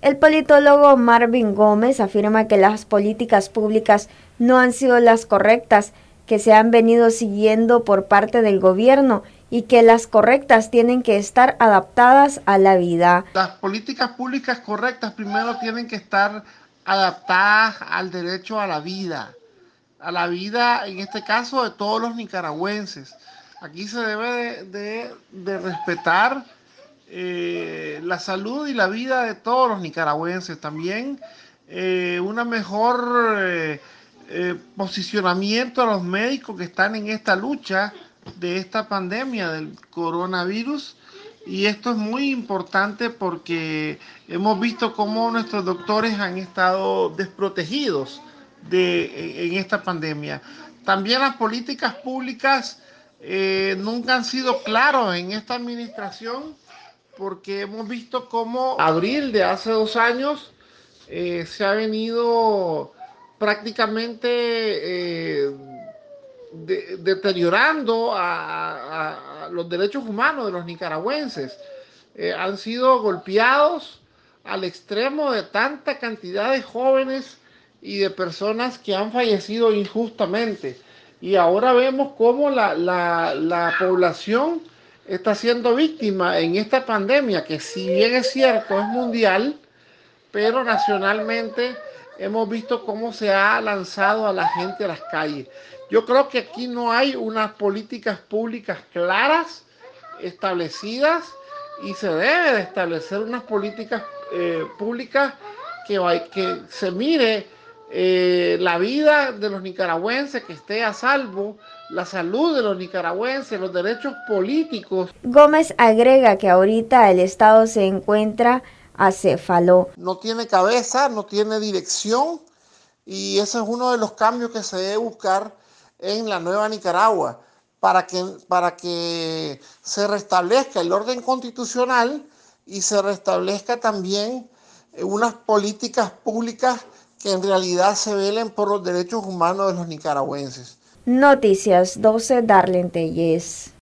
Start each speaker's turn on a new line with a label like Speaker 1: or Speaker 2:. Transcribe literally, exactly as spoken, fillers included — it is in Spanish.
Speaker 1: El politólogo Marvin Gómez afirma que las políticas públicas no han sido las correctas que se han venido siguiendo por parte del gobierno y que las correctas tienen que estar adaptadas a la vida.
Speaker 2: Las políticas públicas correctas primero tienen que estar adaptadas al derecho a la vida, a la vida en este caso de todos los nicaragüenses. Aquí se debe de, de, de respetar eh, la salud y la vida de todos los nicaragüenses. También eh, una mejor eh, eh, posicionamiento a los médicos que están en esta lucha de esta pandemia del coronavirus. Y esto es muy importante porque hemos visto cómo nuestros doctores han estado desprotegidos de, en esta pandemia. También las políticas públicas eh, nunca han sido claras en esta administración, porque hemos visto cómo abril de hace dos años eh, se ha venido prácticamente eh, de, deteriorando a, a, a los derechos humanos de los nicaragüenses. Eh, han sido golpeados al extremo de tanta cantidad de jóvenes y de personas que han fallecido injustamente. Y ahora vemos cómo la, la, la población está siendo víctima en esta pandemia, que si bien es cierto, es mundial, pero nacionalmente hemos visto cómo se ha lanzado a la gente a las calles. Yo creo que aquí no hay unas políticas públicas claras, establecidas, y se debe de establecer unas políticas eh, públicas que, que se mire eh, la vida de los nicaragüenses, que esté a salvo, la salud de los nicaragüenses, los derechos políticos.
Speaker 1: Gómez agrega que ahorita el Estado se encuentra acéfalo.
Speaker 2: No tiene cabeza, no tiene dirección, y ese es uno de los cambios que se debe buscar en la nueva Nicaragua, para que, para que se restablezca el orden constitucional y se restablezca también unas políticas públicas que en realidad se velen por los derechos humanos de los nicaragüenses.
Speaker 1: Noticias doce, Darlene Telles.